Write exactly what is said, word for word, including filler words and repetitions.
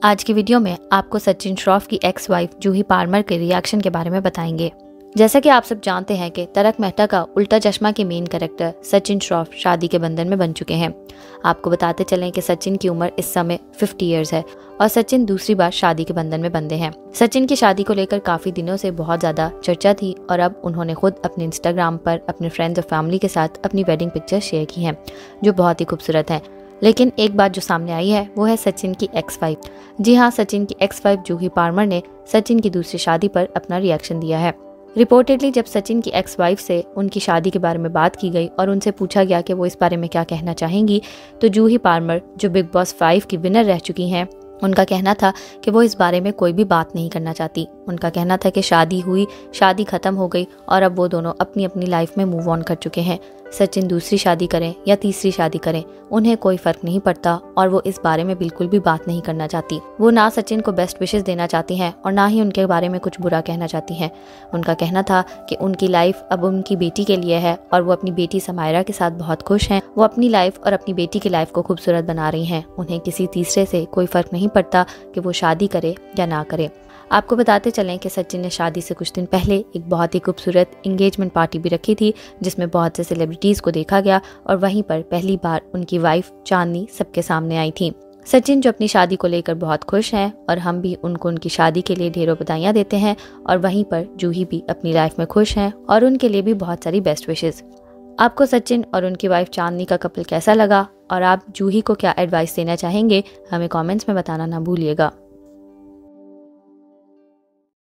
आज की वीडियो में आपको सचिन श्रॉफ की एक्स वाइफ जूही पार्मर के रिएक्शन के बारे में बताएंगे। जैसा कि आप सब जानते हैं कि तारक मेहता का उल्टा चश्मा के मेन कैरेक्टर सचिन श्रॉफ शादी के बंधन में बन चुके हैं। आपको बताते चलें कि सचिन की उम्र इस समय पचास इयर्स है और सचिन दूसरी बार शादी के बंधन में बंधे हैं। सचिन की शादी को लेकर काफी दिनों से बहुत ज्यादा चर्चा थी और अब उन्होंने खुद अपने इंस्टाग्राम पर अपने फ्रेंड्स और फैमिली के साथ अपनी वेडिंग पिक्चर शेयर की हैं, जो बहुत ही खूबसूरत है। लेकिन एक बात जो सामने आई है वो है सचिन की एक्स वाइफ। जी हाँ, सचिन की एक्स वाइफ जूही पार्मर ने सचिन की दूसरी शादी पर अपना रिएक्शन दिया है। रिपोर्टेडली जब सचिन की एक्स वाइफ से उनकी शादी के बारे में बात की गई और उनसे पूछा गया कि वो इस बारे में क्या कहना चाहेंगी, तो जूही पार्मर, जो बिग बॉस फाइव की विनर रह चुकी हैं, उनका कहना था कि वो इस बारे में कोई भी बात नहीं करना चाहती। उनका कहना था कि शादी हुई, शादी खत्म हो गई और अब वो दोनों अपनी अपनी लाइफ में मूव ऑन कर चुके हैं। सचिन दूसरी शादी करें या तीसरी शादी करें, उन्हें कोई फर्क नहीं पड़ता और वो इस बारे में बिल्कुल भी बात नहीं करना चाहती। वो ना सचिन को बेस्ट विशेस देना चाहती हैं और ना ही उनके बारे में कुछ बुरा कहना चाहती हैं। उनका कहना था कि उनकी लाइफ अब उनकी बेटी के लिए है और वो अपनी बेटी समायरा के साथ बहुत खुश हैं। वो अपनी लाइफ और अपनी बेटी की लाइफ को खूबसूरत बना रही हैं। उन्हें किसी तीसरे से कोई फर्क नहीं पड़ता कि वो शादी करे या ना करे। आपको बताते चलें कि सचिन ने शादी से कुछ दिन पहले एक बहुत ही खूबसूरत एंगेजमेंट पार्टी भी रखी थी, जिसमें बहुत से सेलिब्रिटीज़ को देखा गया और वहीं पर पहली बार उनकी वाइफ चांदनी सबके सामने आई थी। सचिन जो अपनी शादी को लेकर बहुत खुश हैं और हम भी उनको उनकी शादी के लिए ढेरों बधाइयाँ देते हैं और वहीं पर जूही भी अपनी लाइफ में खुश हैं और उनके लिए भी बहुत सारी बेस्ट विशेज़। आपको सचिन और उनकी वाइफ चांदनी का कपल कैसा लगा और आप जूही को क्या एडवाइस देना चाहेंगे, हमें कमेंट्स में बताना ना भूलिएगा।